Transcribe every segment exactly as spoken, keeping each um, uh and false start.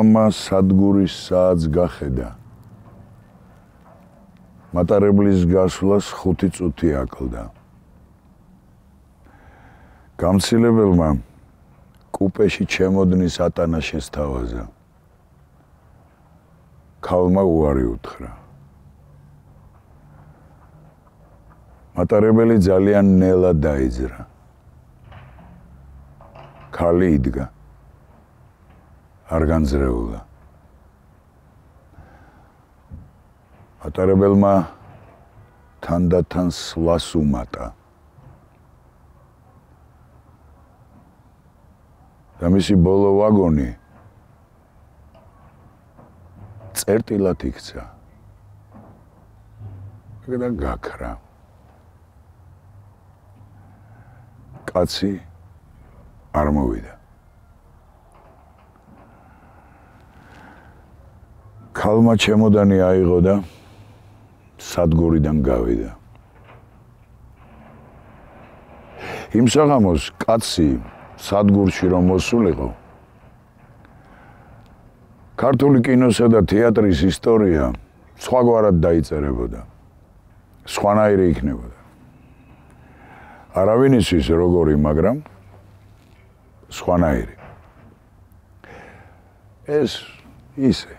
ქალმა სადგურის საათს გახედა. მატარებლის გასვლას ხუთი წუთი აკლდა. გამცილებელმა კუპეში ჩემოდნის ატანა შესთავაზა. ქალმა უარი უთხრა. მატარებელი ძალიან ნელა დაიძრა. ქალი იდგა. არ განძრეულა. მატარებელმა თანდათან სვლას უმატა. და მისი ბოლო ვაგონი წერტილად იქცა. და გაქრა. კაცი არ მოვიდა. ქალმა ჩემოდანი აიღო და სადგურიდან გავიდა. იმ საღამოს კაცი სადგურში რომ მოსულიყო, ქართული კინოსა და თეატრის ისტორია სხვაგვარად დაიწერებოდა. სხვანაირი იქნებოდა. არავინ იცის როგორი, მაგრამ სხვანაირი. ეს ისე.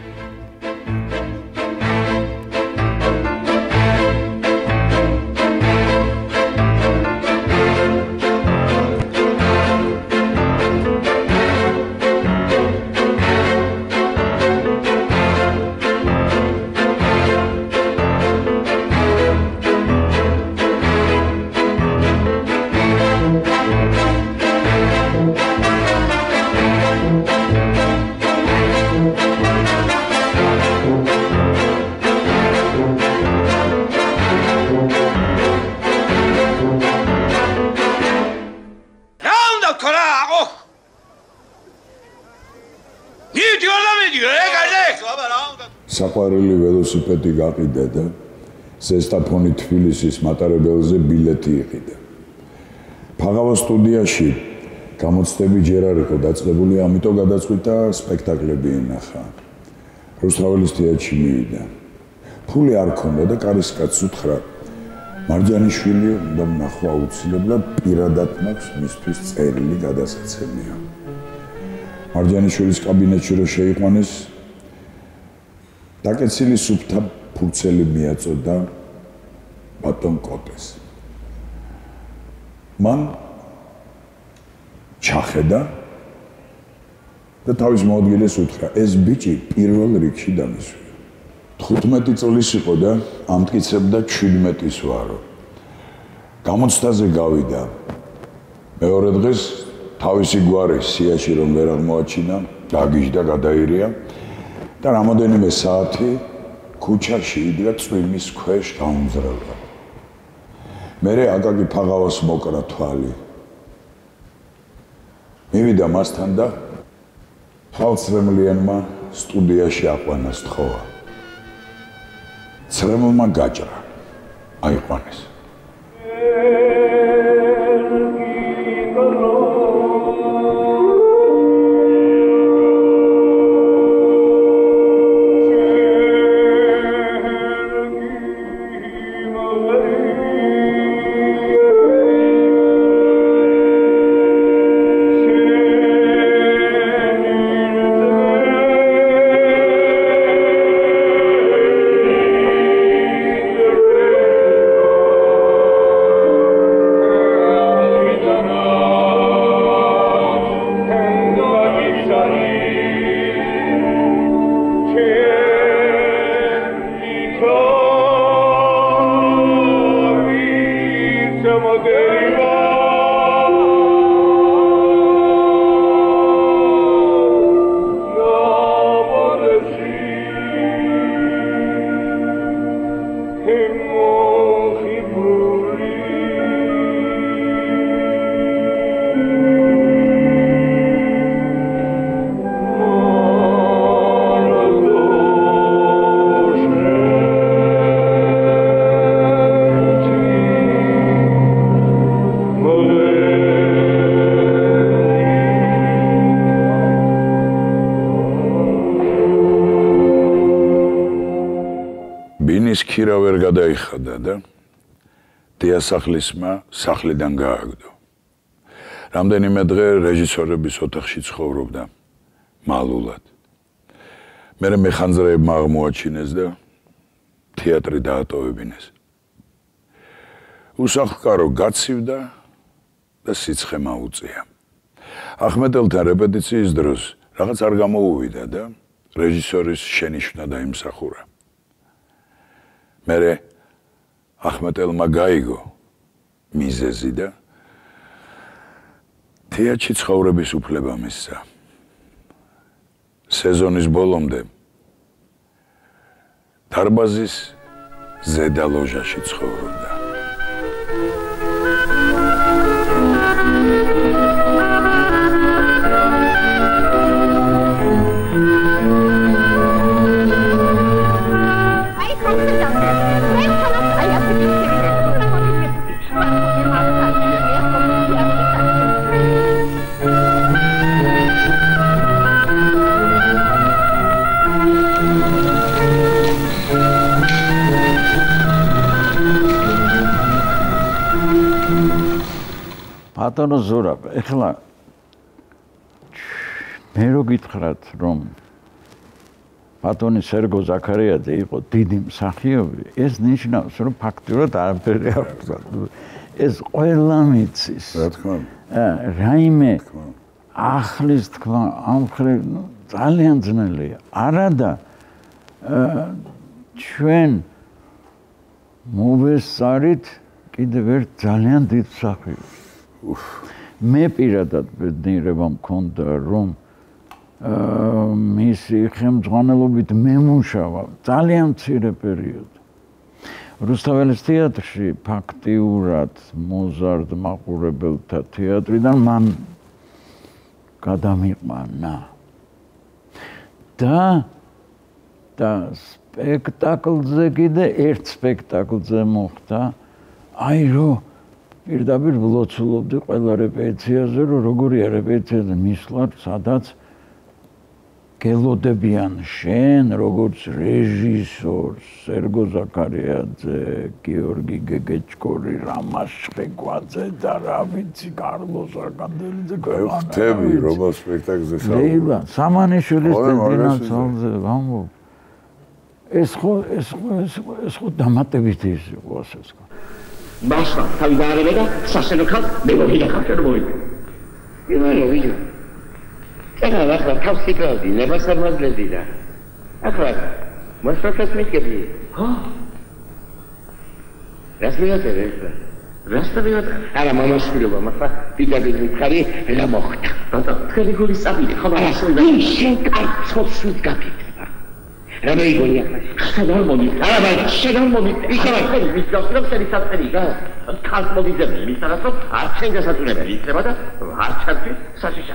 საყვარელი ველოსიპედი გაყიდა და ზესტაფონი თბილისის მატარებელზე ბილეთი იყიდა. ფაღავა სტუდიაში გამოცდები ჯერ არ იყო დაწყებული, ამიტომ გადაწყვიტა სპექტაკლები ენახა. რუსთაველის თეატრში მივიდა. ფული არ ქონდა და კარისკაცს უთხრა, მარჯანიშვილი უნდა ვნახო აუცილებლად, პირადად მაქვს მისთვის წერილი გადასაცემია. მარჯანიშვილის კაბინეტში რო შეიყვანეს, დაკეცილი სუფთა ფურცელი მიაწოდა ბატონ კოტეს. მან ჩახედა და თავის მოადგილეს უთხრა, ეს ბიჭი პირველ რიგში დამისვია. თხუთმეტი წლის იყო და ამტკიცებდა შვიდმეტის ვარო. გამოცდაზე გავიდა. მეორე დღეს თავისი გვარი სიაში რომ ვერ აღმოაჩინა, დაგიჟდა, გადაირია და რამოდენიმე საათი ქუჩაში იდგა წვიმის ქვეშ გაუმძრალა. მერე აკაკი ფაღავას მოკრა თვალი. მივიდა მასთან და ხალხსრემლიანმა სტუდიაში აყვანა სთხოვა. ცრემლმა გაჭრა, აიყვანეს. ის ქირა ვერ გადაიხადა და დიასახლისმა სახლიდან გააგდო. რამდენიმე დღე რეჟისორების ოთახში ცხოვრობდა მალულად. მერე მეხანძრეებმა აღმოაჩინეს და თეატრი დაატოვებინეს. უსახლკარო გაცივდა და სიცხე მაუწია. ახმეტელთან რეპეტიციის დროს რაღაც არ გამოუვიდა და რეჟისორის შენიშვნა დაიმსახურა. მერე ახმეტელმა გაიგო მიზეზი და თეატრში ცხოვრების უფლება მისცა. სეზონის ბოლომდე დარბაზის ზედა ლოჟაში ცხოვრობდა. ბატონო ზურაბ, ეხლა მე რო გითხრათ, რომ ბატონი სერგო ზაქარიაძე იყო დიდი მსახიობი, ეს ნიშნავს, რომ ფაქტურად არაფერი არ აქვს. ეს ყველა მიცის. რა თქმა უნდა. რაიმე ახლის თქვა ამ ხრივ ძალიან ძნელია. არადა ჩვენ მოვესწარით კიდევ ერთ ძალიან დიდ მსახიობს. მე პირადად ბედნიერება მქონდა, რომ მისი ხელმძღვანელობით მე მუშავა ძალიან მცირე პერიოდი. რუსთაველის თეატრში ფაქტიურად მოზარდ მაყურებელთა თეატრიდან მან გადამიყვანა. და და სპექტაკლზე კიდე ერთ სპექტაკლზე მოხდა, აი რომ პირდაპირ ვლოცულობდი ყველა რეპეტიციაზე, რომ როგორია რეპეტიციაზე მისვლად, სადაც გელოდებიან შენ, როგორც რეჟისორს, სერგო ზაქარიაძე, გიორგი გეგეჭკორი, რამაზ შვეგვაძე და რა ვიცი, კარლოს აკანდელიძე. ხვდები, რომელ სპექტაკლზე საუბრობ. ლეილა, სამანიშვილის დინაცალზე ვამბობ. ეს ხო, ეს ხო, ეს ხო დამატებითი ის იყო, ასე ვთქვა. მაშა თავი დაარებე და სასენო ხალ მე მოვიდახარ რომ მოვიდე. იმანო ვიდეო. ეხლა ახლა თავს იკრავდი, ნებას არ მაძლევდი და ახლა მოსწრაფად მიგები. ხო? რას მივაწერე ახლა? რას მივაწერე? არა მამაშვილობა, მაგრამ დიდადი მიხარი რა მოხდა. ბატონო, თქვენი გული სწაბილი, ხო არა? შენ კარგს ვით გაფიქრე. რა მეიგონი ახლა? შენ მომი, არა მაგრამ შენ მომი. ისაა ხელი მისგავს რომ შენი საწყენი გა. ხალხ მოგიძებნი, მისთანაც რომ არ შენ გასაწუნებელი იქნება და არ ჩარჩი საშიშა.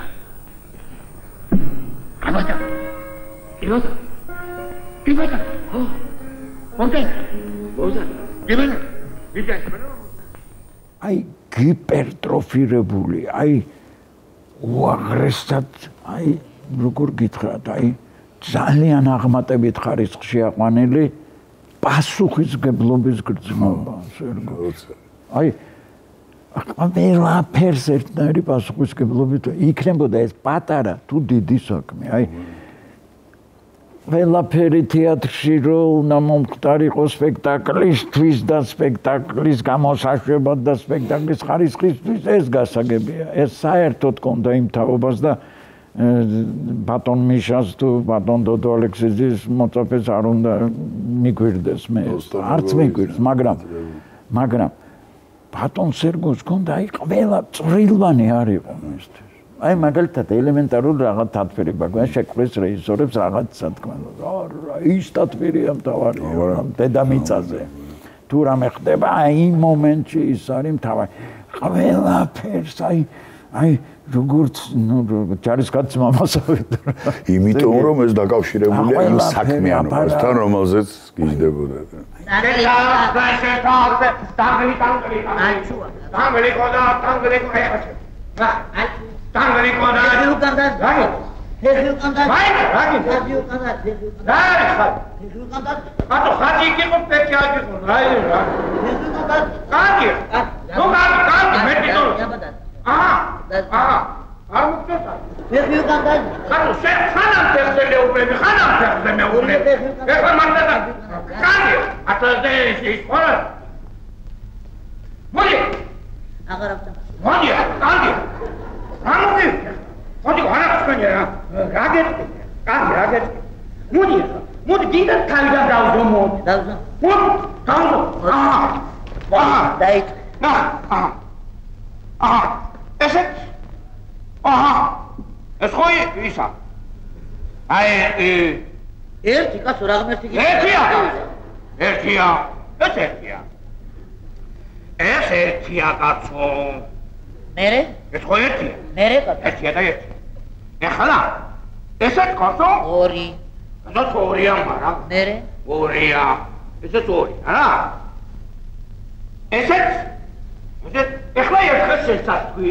აბატა. იბატა. იბატა. ხო. მოდა. მოდა. იბატა. ვიგაჩბრო. აი გიპერტროფირებული, აი უაღრესად, აი როგორ გითხრათ, აი ძალიან აღმატებით ხარისხში აყვანილი პასუხისმგებლობის გრძნობა, სერგო. აი ყველაფერს ერთნაირი პასუხისმგებლობით იქნებოდა ეს პატარა თუ დიდი საქმე. აი ყველაფერი თეატრში რო უნდა მომხდარიყო სპექტაკლისთვის და სპექტაკლის გამოსაშვებად და სპექტაკლის ხარისხისთვის, ეს გასაგებია. ეს საერთოდ კონდა იმ თაობას და ბატონ მიშას თუ ბატონ დოდო ალექსიძის მოწაფეს არ უნდა მიგვირდეს მე. არც მიგვირს, მაგრამ მაგრამ ბატონ სერგოს კონდა აი ყველა წვრილვანი არ იყო მისთვის. აი მაგალითად ელემენტარულ რაღაც დათბირება გვაქვს შეკვრის რეჟისორებს რაღაც სათქმელო. არა, ის დათბირია მთავარი, დედამიწაზე. თუ რამე ხდება, აი იმ მომენტში ის არის მთავარი. ყველაფერს აი აი როგორც ნუ ჯარისკაცის მამასავით. იმიტომ რომ ეს დაკავშირებულია იმ საქმიანობასთან, რომელზეც გიждდებოდა. ფეხი უკანდა. მაინც რა გინდა? ფეხი უკანდა, ფეხი უკანდა. რა არის ხარ? ფეხი უკანდა. ატო ხაჭი იყო ფეხი აგიყო. რა არის რა? ფეხი უკანდა. კაგი. ნუ კაგი, კაგი, მე თვითონ. აბადან. აჰა. აჰა. არ მოგწონს. ფეხი უკანდა. ხანო შენ ხანამ ფეხზე მეუბნები, ხანამ ფეხზე მეუბნები. ეხლა მანდადა. კაგი. ატო ზე ის ხარ. მოდი. აღარავდა. მოდი, კაგი. რა მოდი? მოდი, არა ხსენია რა. რა გეტყვი? კაგი, რა გეტყვი? მოდი, მოდი, დიდად თავიდან დავზო მოდი. დავზო. მოდი, დავზო. აჰა. აჰა. დაით. აჰა. აჰა. აჰა. ესე? აჰა. ეს ხო ისა? აი, ერთი კაცო რა ღმერთი გიქნა. ერთია. ერთია. ეს ერთია. ეს ერთია კაცო. მერე? ეს ხო ერთია. მერე კაცო. ერთია და ერთი. ეხლა ესეც კაცო? ორი. ესეც ორია, მაგრამ მერე? ორია. ესეც ორი, არა? ესეც? ესეც ეხლა ერთხელ შეცაქვი.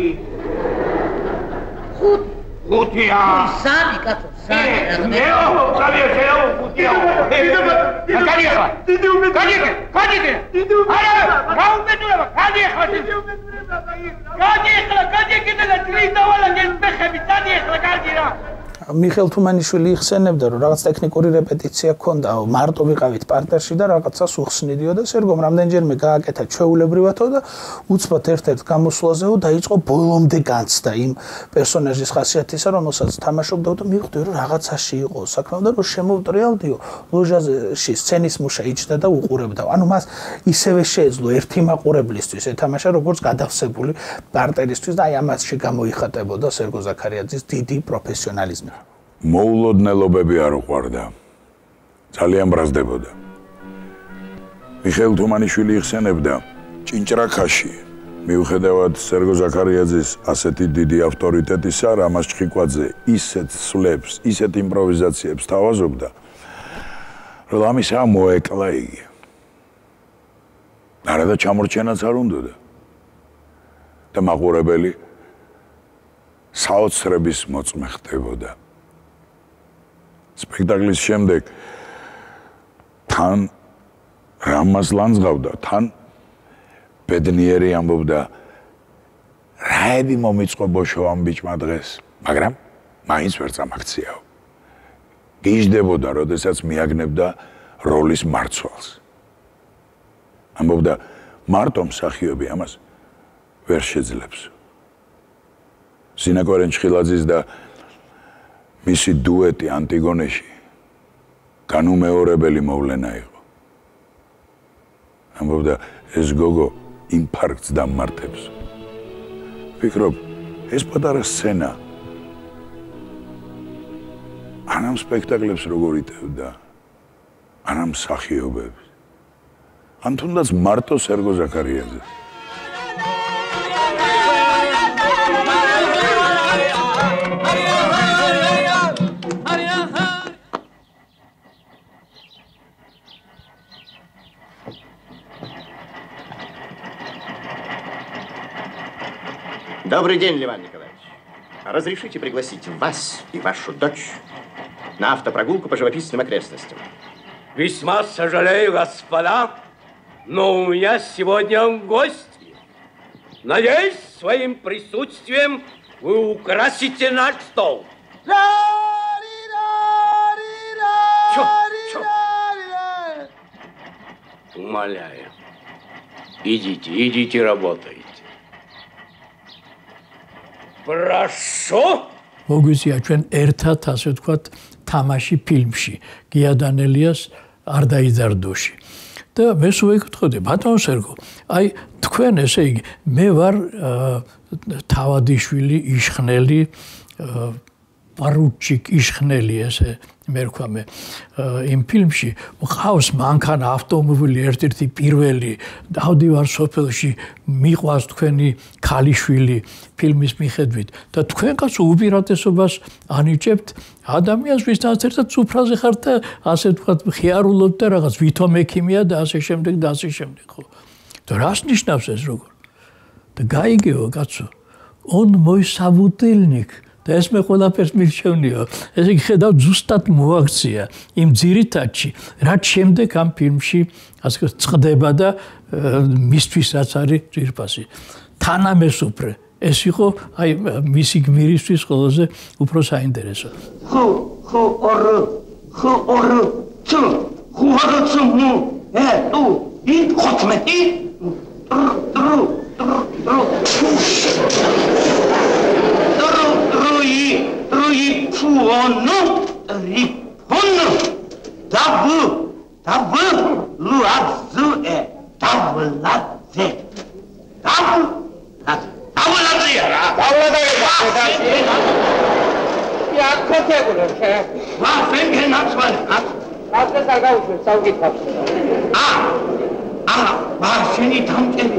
ხუთი. ხუთია. სამი კაცო, სამი რა ღმერთი. მეო, სამი შეო, ხუთია. კადი ახლა. დიდი უმეტი. კადი, კადი. დიდი უმეტი. არა, რა უმეტურება? კადი ახლა. დიდი უმეტურება. კადი ახლა, კადი კიდე და ტრის დავალაგე ფეხები, კადი ახლა, კადი რა. მიხეილ თუმანიშვილი იხსენებდა, რომ რაღაც ტექნიკური რეპეტიცია ჰქონდაო, მარტო ვიყავით პარტერში და რაღაცას უხსნიდიო და სერგომ რამდენჯერმე გააკეთა ჩვეულებრივათო და უცბად ერთ-ერთ გამოსვლაზეო დაიწყო ბოლომდე განცდა იმ პერსონაჟის ხასიათისა, რომელსაც თამაშობდა და მივხვდი, რომ რაღაცაში იყო საქმე და რომ შემოვტრიალდიო, ლოჟაში სცენის მუშა იჯდა და უყურებდა. ანუ მას ისევე შეეძლო ერთი მაყურებლისთვის ეთამაშა, როგორც გადავსებული პარტერისთვის და აი ამასში გამოიხატებოდა სერგო ზაქარიაძის დიდი პროფესიონალიზმი. მოულოდნელობები არ უყვარდა. ძალიან ბრაზდებოდა. მიხეილ თუმანიშვილი იხსენებდა, ჭინჭრაქაში, მიუხედავად სერგო ზაქარიაძის ასეთი დიდი ავტორიტეტისა, რამაზ ჩხიკვაძე ისეთ სვლებს, ისეთ იმპროვიზაციებს თავაზობდა, რომ ამისა მოეკლა იგი. არადა ჩამორჩენაც არ უნდოდა. და მაყურებელი საოცრების მოწმე ხდებოდა. სპექტაკლის შემდეგ თან რამას ლანძღავდა, თან ბედნიერი ამბობდა, რაები მომიწყო ბოშო ამ ბიჭმა დღეს, მაგრამ მაინც ვერ წამაქციაო. გიждდებოდა, როდესაც მიაგნებდა როლის მარცვალს. ამბობდა, მარტო მსახიობი ამას ვერ შეძლებს. სინაკვარენ ჩხილაძის და მისი დუეტი ანტიგონეში განუმეორებელი მოვლენა იყო. ამბობდა, ეს გოგო ინფარქტს დამმართებს. ვფიქრობ, ეს პატარა სცენა ანამ სპექტაკლებს როგორ იტევდა, ანამ მსახიობებს, ან თუნდაც მარტო სერგო ზაქარიაძეს. Добрый день, Леван Николаевич. Разрешите пригласить вас и вашу дочь на автопрогулку по живописным окрестностям? Весьма сожалею, господа, но у меня сегодня гости. Надеюсь, своим присутствием вы украсите наш стол. Чё? Чё? Умоляю. Идите, идите, работайте. Прошу. მოგვიწია ჩვენ ერთად ასე ვთქვათ თამაში ფილმში გია დანელიას არ დაიძარდოში და მე სულ ვეკითხოდი ბატონ სერგო აი თქვენ ესე იგი მე ვარ თავადიშვილი იშხნელი პარუჩიკ იშხნელი ესე მე ვქვა მე იმ ფილმში მყავს მანქანა ავტომობილი ერთ-ერთი პირველი დავდივარ სოფელში მიყვას თქვენი ქალიშვილი ფილმის მიხედვით და თქვენ კაცო უპირატესობას ანიჭებთ ადამიანს ვისაც ერთად სუფრაზე ხართ და ასე ვთქვათ ხიარულობთ და რაღაც ვითომ ექიმია და ასე შემდეგ და ასე შემდეგ ხო და რას ნიშნავს ეს როგორ და გაიგეო კაცო он мой собутыльник და ეს მე ყველაფერს მირჩევნიო. ესე იგი ხედავ ზუსტად მოაქცია იმ ძირითადში, რაც შემდეგ ამ ფილმში ასე წდება და მისთვის რაც არის ძირფასი. თანამესუფრე ეს იყო აი მისი გმირისთვის ყველაზე უფრო საინტერესო. ხო, ხო, ორ, ხო, ორ, ცუ, ხო, ორ, ცუ, ნუ, ე, თუ, ი, ხუთმეტი, ტრუ, ტრუ, ტრუ, ტრუ, ტრუი, ტრუი, ფუონუ, რიფონუ, დაბუ, დაბუ, ლუაძუ, ე, დაბლაძე, დაბუ, დაბლაძეა რა, დაბლაძე, Я хотел бы, вас венген назвали, а? Вас не саргауши, саугитхав. А, а, вас не там тели.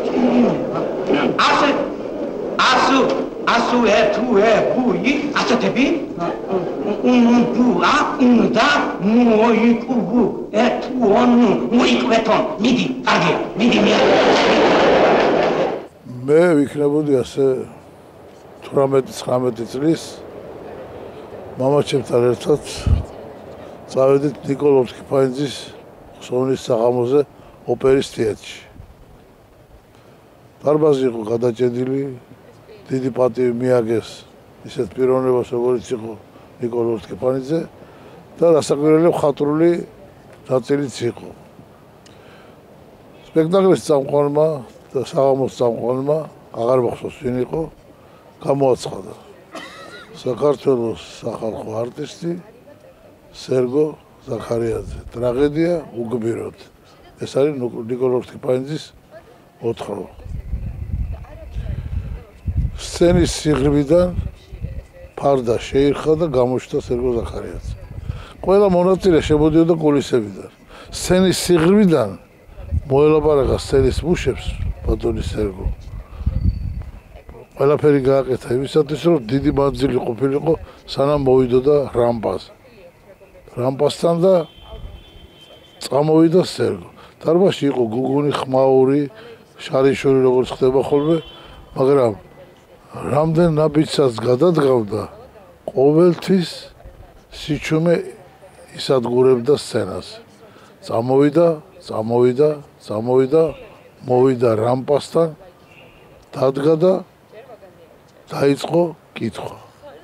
Асе, асу, асу е ту е буи, асе теби? Un bu a, un da, moi kubu, e tu on, moi kveton, midi, agir, midi mia. მე ვიქნებოდი ასე თვრამეტი-ცხრამეტი წლის მამაჩემთან ერთად წავედით ნიკოლოვსკი-ფაინძის ხსოვნის საღამოზე ოპერის თეატრში. დარბაზი იყო გადაჭედილი, დიდი პატივი მიაგეს ისეთ პიროვნებას, როგორც იყო ნიკოლოვსკი-ფაინძე და რასაკვირველი მხატვრული ნაწილიც იყო. სპექტაკლის წამყვანმა და საღამოს წამყვანმა, აღარ მახსოვს ვინ იყო, გამოაცხადა. საქართველოს სახალხო არტისტი სერგო ზაქარიაძე. ტრაგედია უგბიროდ. ეს არის ნიკოლოვსკი-ფაინძის ოთხრობა. სცენის სიღრმიდან ფარდა შეირხა და გამოჩნდა სერგო ზაქარიაძე. ყველა მონაწილე შემოდიოდა კულისებიდან. სცენის სიღრმიდან მოელაპარაკა სცენის მუშებს ბატონი სერგო. ყველაფერი გააკეთა იმისათვის, რომ დიდი მანძილი ყოფილიყო, სანამ მოვიდოდა რამპაზე. რამპასთან და წამოვიდა სერგო. დარბაზში იყო გუგუნი, ხმაური, შარიშვილი, როგორც ხდება ხოლმე, მაგრამ რამდენ ნაბიჯსაც გადადგავდა, ყოველთვის სიჩუმე ისადგურებდა სცენას. წამოვიდა, წამოვიდა, წამოვიდა, მოვიდა რამპასთან, დადგა და დაიწყო კითხვა.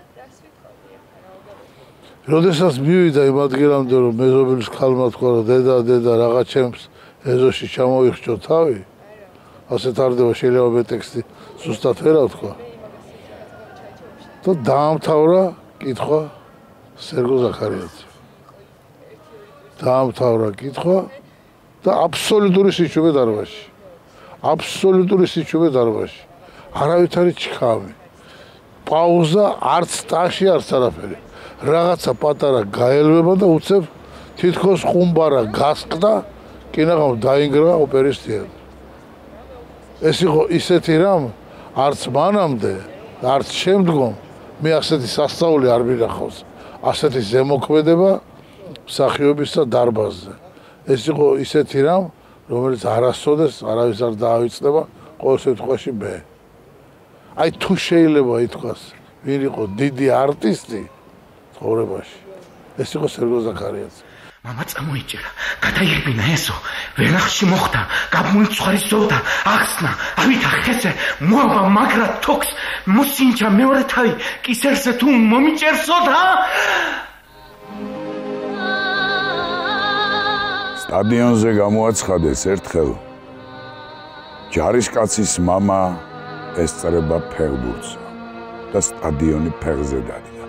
როდესაც მივიდა იმ ადგილამდე, რომ მეზობლის ქალმა თქვა, რომ დედა, დედა, რაღაც ჩემს ეზოში ჩამოიხჭო თავი, ასე თარდება, შეიძლება მე ტექსტი ზუსტად ვერა ვთქვა. და დაამთავრა კითხვა სერგო ზაქარიაძე. დაამთავრა კითხვა და აბსოლუტური სიჩუმე დარბაზში. აბსოლუტური სიჩუმე დარბაზში. არავითარი ჩქავი. პაუზა არც ტაში არც არაფერი. რაღაცა პატარა გაელვება და უცებ თითქოს ხუმბარა გასყდა, კინაღამ დაინგრა ოპერის თეატრი. ეს იყო ისეთი რამ, არც მანამდე, არც შემდგომ მე ასეთი სასწაული არ მინახავს. ასეთი ზემოქმედება მსახიობისა დარბაზზე. ეს იყო ისეთი რამ, რომელიც არასოდეს არავის არ დაავიწყდება, ყოველ შემთხვევაში მე. აი თუ შეიძლება ითქვას, ვინ იყო დიდი არტისტი ცხოვრებაში, ეს იყო სერგო ზაქარიაძე. მამა წამოიჭერა, გადაიღბინა ესო, ვერახში მოხდა, გამოიცხვარი ზოვდა, ახსნა, ავითა ხესე, მოაბა მაგრა თოქს, მოსინჯა მეორე თავი, კისერზე თუ მომიჭერსოდა? სტადიონზე გამოაცხადეს ერთხელ ჯარისკაცის მამა ესწრება ფეხბურთს და სტადიონი ფეხზე დადგა.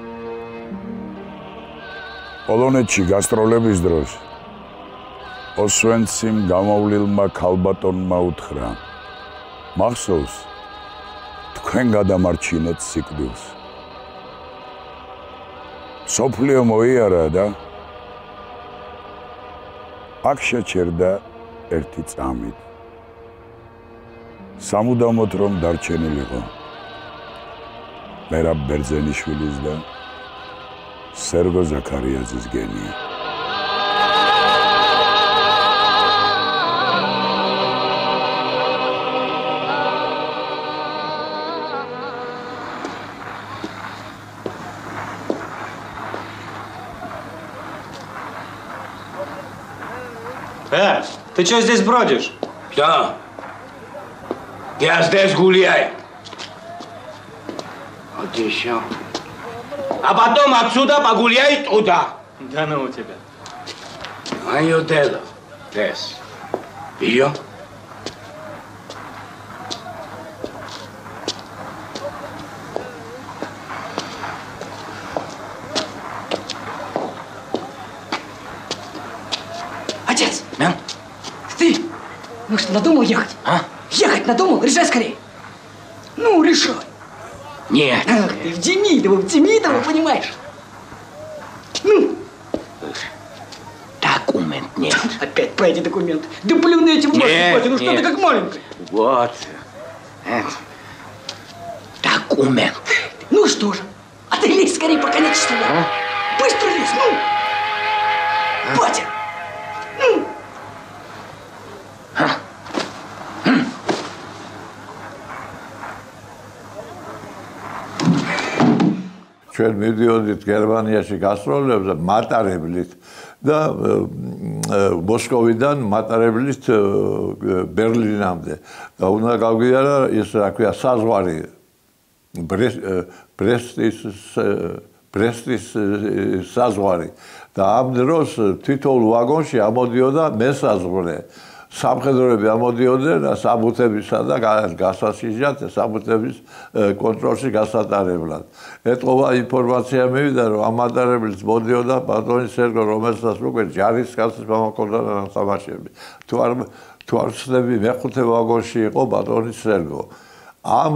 პოლონეთში გასტროლების დროს ოსვენციმ გამოვლილმა ქალბატონმა უთხრა: მახსოვს, თქვენ გადამარჩინეთ სიკვდილს. სოფლიო მოიარა და აქ შეჩერდა ერთი წამით. სამუდამოდ რომ დარჩენილიყო მერაბ ბერძენიშვილის და სერგო ზაქარიაძის გენია. Э, ты что здесь бродишь? Что? Я здесь гуляю. Вот еще. А потом отсюда погуляй туда. Да ну у тебя. Мое дело. Здесь. Ее? Отец! Да? Ты! Ну что, надумал ехать? А? Ехать надумал? Решай скорее! Ну, решай! Нет. Ах ты, в Демидово, в Демидово, понимаешь? Ну! Документ нет. Опять по эти документы. Да блин, эти мальчики, ну что ты как маленький? Вот. Это. Документ. Ну что же, а ты лезь скорее, пока нет числа. А? Быстро лезь, ну! А? Батя! Ну! ჩვენ მივდიოდით გერმანიაში გასტროლებზე მატარებლით და მოსკოვიდან მატარებლით ბერლინამდე და უნდა გავგვიარა ის რა ქვია საზღვარი ბრესტის ბრესტის საზღვარი და ამ დროს თითოეულ ვაგონში ამოდიოდა მესაზღვრე სამხედროები ამოდიოდნენ საბუთებისა და გასასიჟად საბუთების კონტროლში გასატარებლად. ეტყობა ინფორმაცია მივიდა, რომ ამ მატარებლის მოდიოდა ბატონი სერგო, რომელსაც უკვე ჯარისკაცის მამა ჰქონდა თამაშები. თუ არ თუ არ ვცდები, მეხუთე ვაგონში იყო ბატონი სერგო. ამ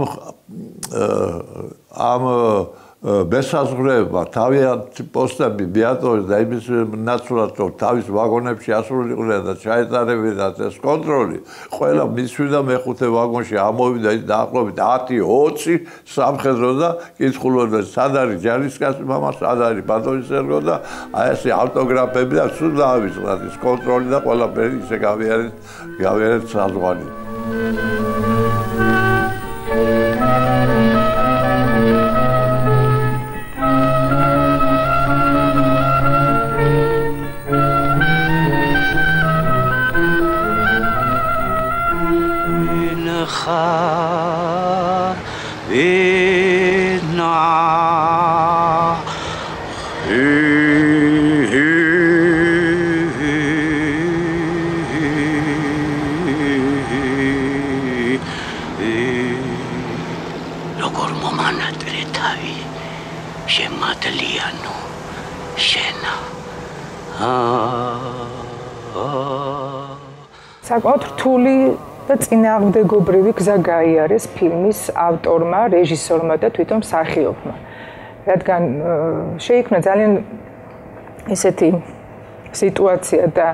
ამ მესაზღვრეებმა თავიანთი პოსტები მიატოვეს და იმის ნაცვლად, რომ თავის ვაგონებში ასრულიყვნენ და ჩაეტარებინათ ეს კონტროლი, ყველა მისვიდა მეხუთე ვაგონში ამოვიდა ის დაახლოებით ათი ოცი სამხედრო და კითხულობდნენ, სად არის ჯარისკაცი მამა, სად არის ბატონი სერგო და აი ესე ავტოგრაფები და სულ დაავიწყდათ ის კონტროლი და ყველაფერი ისე გავიარეთ გავიარეთ საზღვარი. საკმაოდ რთული და წინააღმდეგობრივი გზა გაიარეს ფილმის ავტორმა, რეჟისორმა და თვითონ მსახიობმა. რადგან შეიქმნა ძალიან ესეთი სიტუაცია და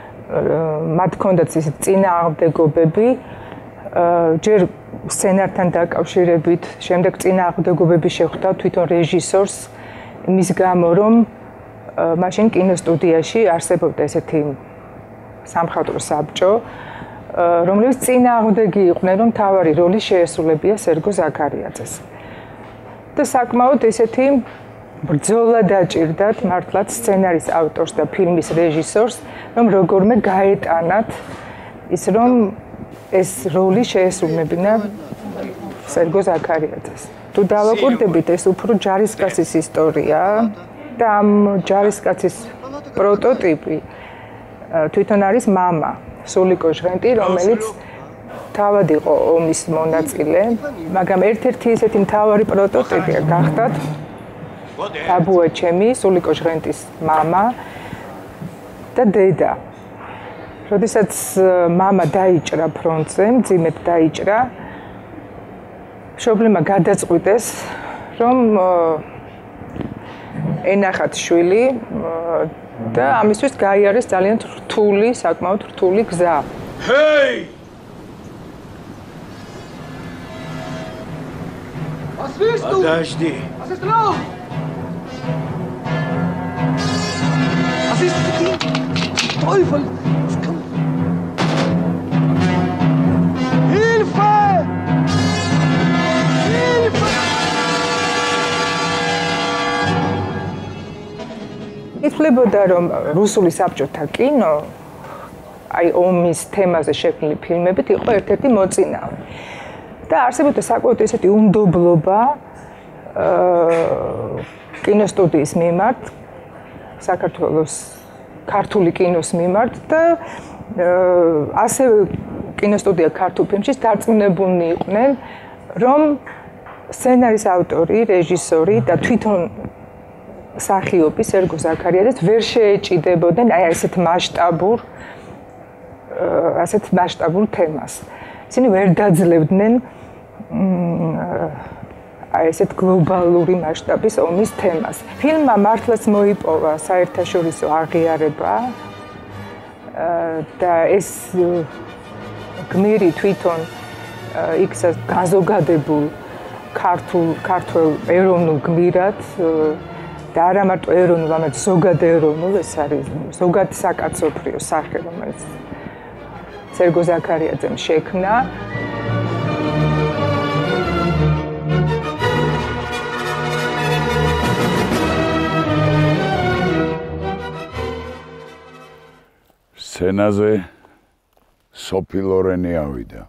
მათ ჰქონდათ ის წინააღმდეგობები, ჯერ სცენართან დაკავშირებით, შემდეგ წინააღმდეგობები შეხვდა თვითონ რეჟისორს იმის გამო, რომ მაშინ კინოსტუდიაში არსებობდა ესეთი სამხატვრო საბჭო, რომლის წინააღმდეგი იყვნენ, რომ მთავარი როლი შეესრულებია სერგო ზაქარიაძეს. და საკმაოდ ესეთი ბრძოლა დაჭირდათ მართლაც სცენარის ავტორს და ფილმის რეჟისორს, რომ როგორმე გაეტანათ ის, რომ ეს როლი შეესრულებინა სერგო ზაქარიაძეს. თუ დავაკვირდებით, ეს უფრო ჯარისკაცის ისტორია და ამ ჯარისკაცის პროტოტიპი თვითონ არის მამა, სულიკო ჟღენტი, რომელიც თავად იყო ომის მონაწილე, მაგრამ ერთ-ერთი ესეთი მთავარი პროტოტიპია გახდათ ბაბუაჩემი, სულიკო ჟღენტის მამა და დედა. როდესაც მამა დაიჭრა ფრონტზე, მძიმედ დაიჭრა, მშობლებმა გადაწყვიტეს, რომ ენახათ შვილი და ამისთვის გაიარეს ძალიან რთული, საკმაოდ რთული გზა. Hey! Was willst du? Подожди. Was ist los? Was ist mit dir? Teufel! Was kann... Hilfe! Hilfe! ითვლებოდა, რომ რუსული საბჭოთა კინო აი ომის თემაზე შექმნილი ფილმებით იყო ერთ-ერთი მოწინავე. და არსებობდა საკუთარი ესეთი უნდობლობა აა კინოსტუდიის მიმართ, საქართველოს ქართული კინოს მიმართ და ასევე კინოსტუდია ქართულ ფილმშიც დარწმუნებულნი იყვნენ, რომ სცენარის ავტორი, რეჟისორი და თვითონ მსახიობი სერგო ზაქარიაძეც ვერ შეეჭიდებოდნენ აი ასეთ მასშტაბურ ასეთ მასშტაბურ თემას. ისინი ვერ დაძლებდნენ აი ესეთ გლობალური მასშტაბის ომის თემას. ფილმმა მართლაც მოიპოვა საერთაშორისო აღიარება და ეს გმირი თვითონ იქ გაზოგადებულ ქართულ ქართულ ეროვნულ გმირად და არა მარტო ეროვნულ, არამედ ზოგად ეროვნულ, ეს არის ზოგად საკაცობრიო სახე, რომელიც სერგო ზაქარიაძემ შექმნა. სცენაზე სოფი ლორენი ავიდა.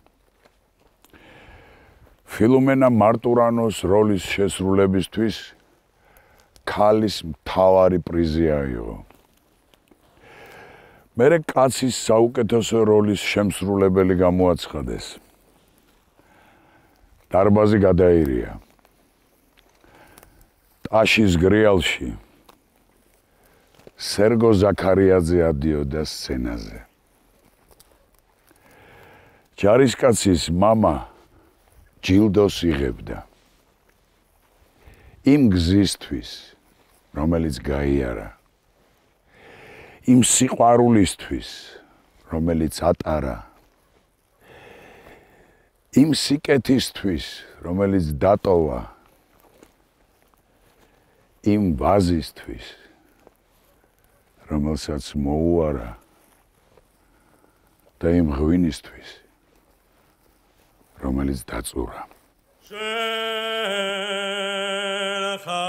ფილომენა მარტურანოს როლის შესრულებისთვის ქალის მთავარი პრიზი აიღო. მერე კაცის საუკეთესო როლის შემსრულებელი გამოაცხადეს. დარბაზი გადაირია. ტაშის გრიალში სერგო ზაქარიაძე ადიოდა სცენაზე. ჯარისკაცის მამა ჯილდოს იღებდა. იმ გზისთვის, რომელიც გაიარა. იმ სიყვარულისთვის, რომელიც ატარა. იმ სიკეთისთვის, რომელიც დატოვა. იმ ვაზისთვის, რომელსაც მოუარა და იმ ღვინისთვის, რომელიც დაწურა. Shel